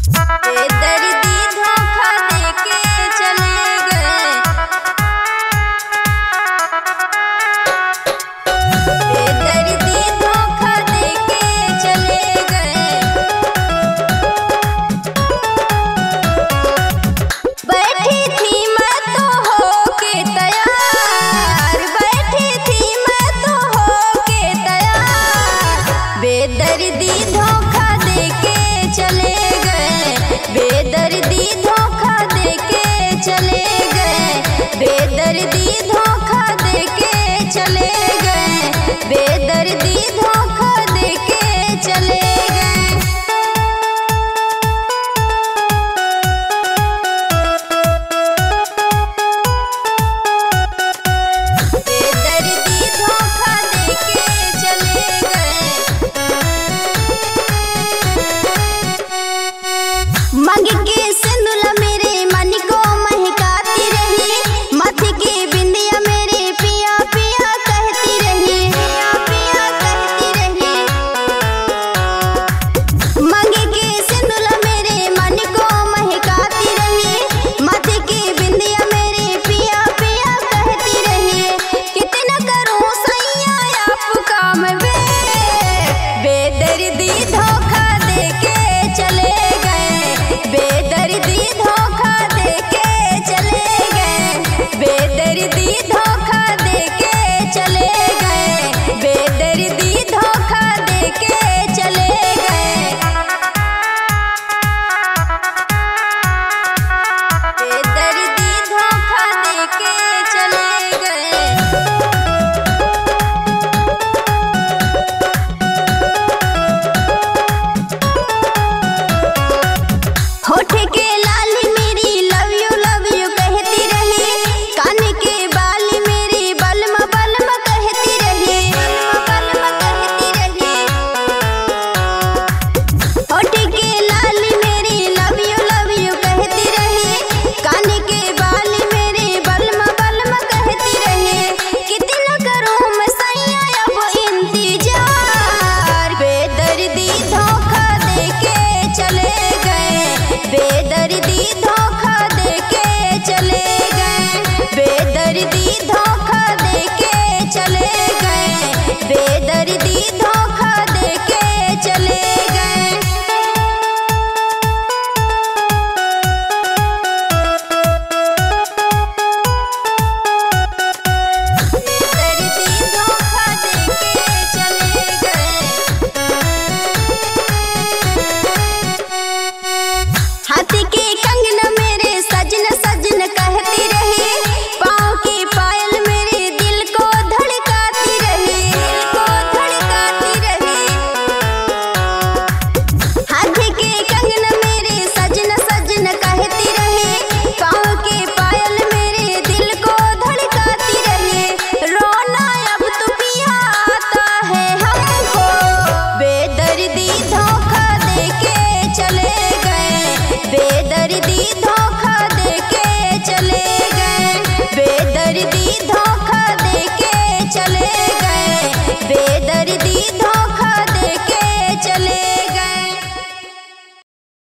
बेदर्दी धोखा देके चले गए। बेदर्दी धोखा देके चले गए। बैठी थी मैं तो होके तैयार, बैठी थी मैं तो होके तैयार। बेदर्दी धोखा देके चले गए। बेदर्दी धोखा देके चले गए। बेदर्दी धोखा देके चले गए। बेदर्दी धोखा देके चले गए। बेदर्दी धोखा देके चले गए। मांग के सिंदूर मेरे मन को महकाती रही, माथे की बिंदिया मेरे पिया पिया कहती रही, पिया पिया कहती रही। मांग के सिंदूर मेरे मन को महकाती रही, माथे की बिंदिया मेरे पिया पिया कहती रही। कितना करूं सैया आपका मैं बेदर्दी धोखा देके चले गए। बेदर्दी धोखा देके चले गए। बेदर्दी धोखा देके चले गए। बेदर्दी धोखा देके चले गए। बेदर्दी धोखा देके चले गए। होठ के